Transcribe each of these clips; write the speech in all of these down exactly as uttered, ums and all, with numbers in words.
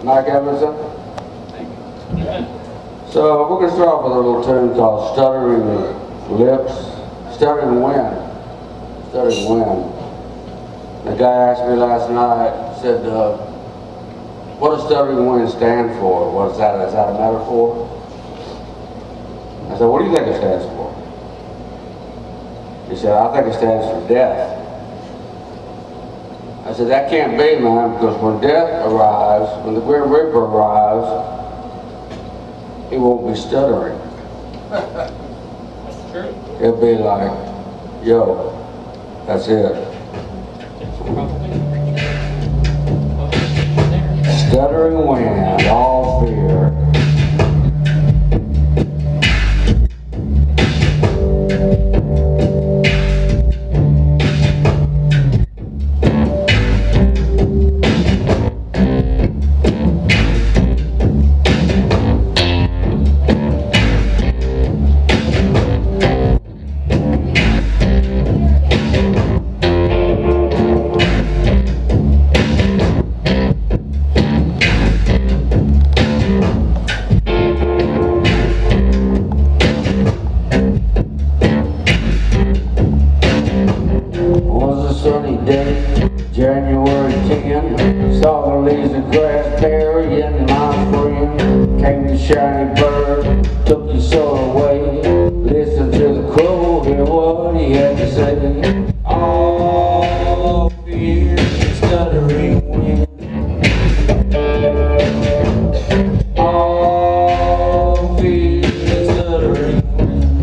Mike Edmondson. So we're going to start off with a little tune called Stuttering Lips, Stuttering Wind. Stuttering Wind. The guy asked me last night, said, uh, what does stuttering wind stand for? What is that? Is that a metaphor? I said, what do you think it stands for? He said, I think it stands for death. I said, that can't be, man, because when death arrives, when the Grim Reaper arrives, he won't be stuttering. That's true. He'll be like, yo, that's it. Stuttering wind, all fear. January tenth, saw the leaves of grass burying my friend. Came the shiny bird, took your soul away. Listen to the crow, hear what he had to say. All fear is stuttering wind. All fear is stuttering wind.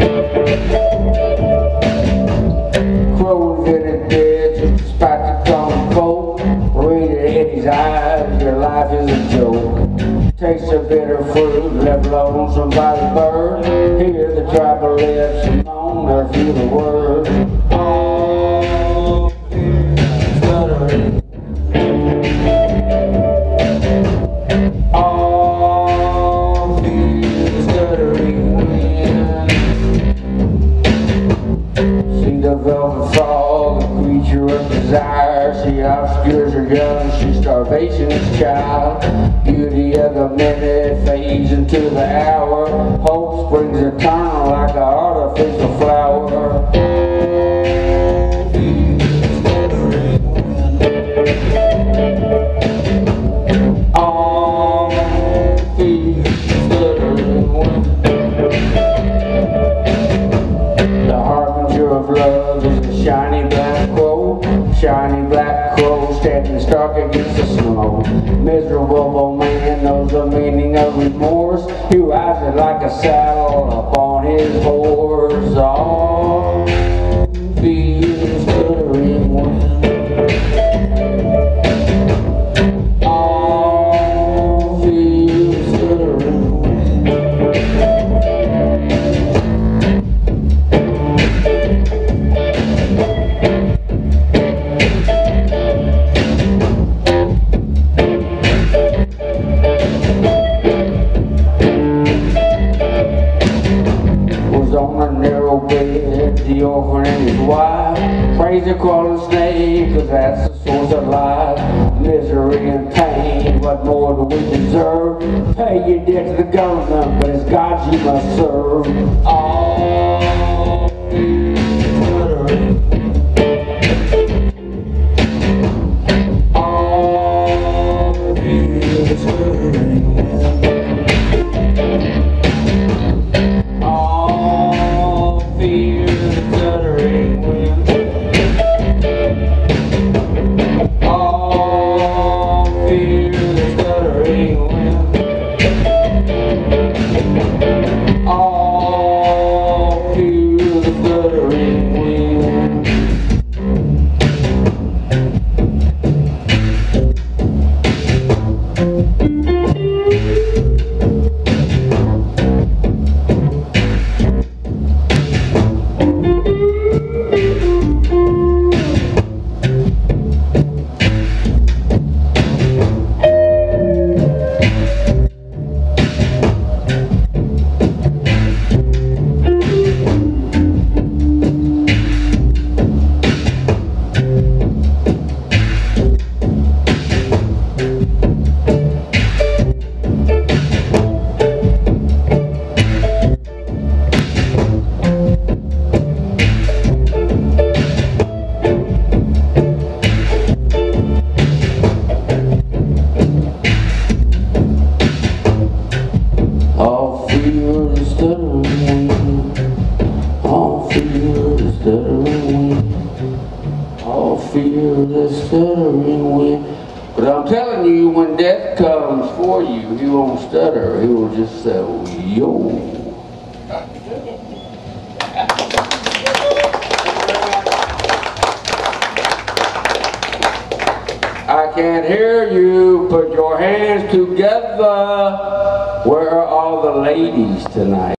Crow invented dead, despite the common folk. Read it in his eyes, your life is a joke. Taste of bitter fruit, left alone on somebody's bird. Hear the tribal lips moan, or feel the word. All fear is stuttering. All fear is stuttering wind. See the velvet fall, the creature of desire. She obscures her young, she's starvation's child. Beauty of the minute fades into the hour. Hope springs eternal like an artificial flower. All fear stuttering wind. The harbinger of love is a shiny black crow. Shiny black crow standing stark against the snow. Miserable man knows the meaning of remorse. He rides it like a saddle upon his horse. All fear stuttering wind. All fear stuttering wind. The orphan and his wife praise the crawling snake, cause that's the source of life. Misery and pain, what more do we deserve? Pay your debt to the government, but it's God you must serve. All fear is stuttering. All fear is stuttering. All fear feel the stuttering wind. But I'm telling you, when death comes for you, he won't stutter. He will just say, yo. I can't hear you. Put your hands together. Where are all the ladies tonight?